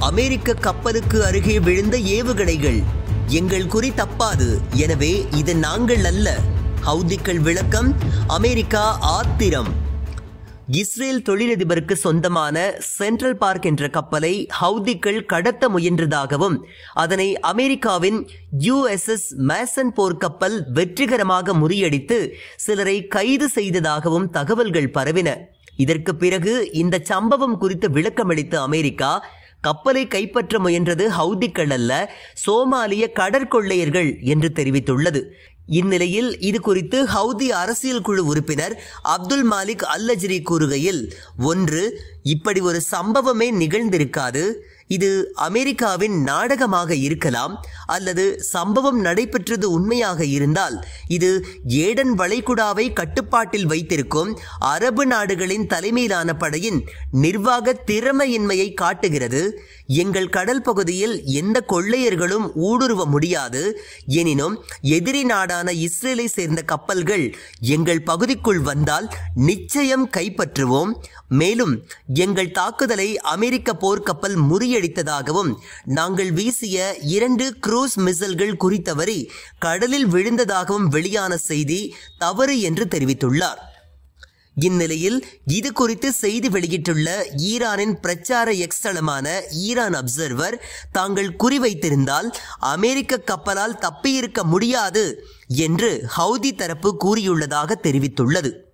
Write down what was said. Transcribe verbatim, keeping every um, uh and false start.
அமெரிக்க கப்பலுக்கு அருகே விழுந்த ஏவுகணைகள். எங்கள் குறி தப்பாது, எனவே இது நாங்கள் அல்ல. ஹவுதிகள் விளக்கம். அமெரிக்கா ஆத்திரம். இஸ்ரேல் தொழிலதிபருக்கு சொந்தமான சென்ட்ரல் பார்க் என்ற கப்பலை ஹவுதிகள் கடத்த முயன்றதாகவும் அதனை அமெரிக்காவின் யுஎஸ்எஸ் மேசன் போர்க்கப்பல் வெற்றிகரமாக முறியடித்து சிலரை கைது செய்ததாகவும் தகவல்கள் பரவின. இதற்கு பிறகு இந்த சம்பவம் குறித்து விளக்கமளித்த அமெரிக்கா, கப்பலை கைப்பற்ற முயன்றது ஹவுதிகள் அல்ல, சோமாலிய கடற்கொள்ளையர்கள் என்று தெரிவித்துள்ளது. இந்நிலையில் இது குறித்து ஹவுதி அரசியல் குழு உறுப்பினர் அப்துல் மாலிக் அல்லஜ்ரி கூறுகையில், ஒன்று, இப்படி ஒரு சம்பவமே நிகழ்ந்திருக்காது. இது அமெரிக்காவின் நாடகமாக இருக்கலாம், அல்லது சம்பவம் நடைபெற்றது உண்மையாக இருந்தால் இது ஏடன் வளைகுடாவை கட்டுப்பாட்டில் வைத்திருக்கும் அரபு நாடுகளின் தலைமையிலான படையின் நிர்வாக திறமையின்மையை காட்டுகிறது. எங்கள் கடல் பகுதியில் எந்த கொள்ளையர்களும் ஊடுருவ முடியாது. எனினும் எதிரி நாடான இஸ்ரேலை சேர்ந்த கப்பல்கள் எங்கள் பகுதிக்குள் வந்தால் நிச்சயம் கைப்பற்றுவோம். மேலும் எங்கள் தாக்குதலை அமெரிக்க போர்க்கப்பல் முறியடித்ததாகவும் நாங்கள் வீசிய இரண்டு குரூஸ் மிசைல்கள் குறித்தவரை கடலில் விழுந்ததாகவும் வெளியான செய்தி தவறு என்று தெரிவித்துள்ளார். இந்நிலையில் இது குறித்து செய்தி வெளியிட்டுள்ள ஈரானின் பிரச்சார எக்ஸ்தளமான ஈரான் அப்சர்வர், தாங்கள் குறிவைத்திருந்தால் அமெரிக்க கப்பலால் தப்பியிருக்க முடியாது என்று ஹவுதி தரப்பு கூறியுள்ளதாக தெரிவித்துள்ளது.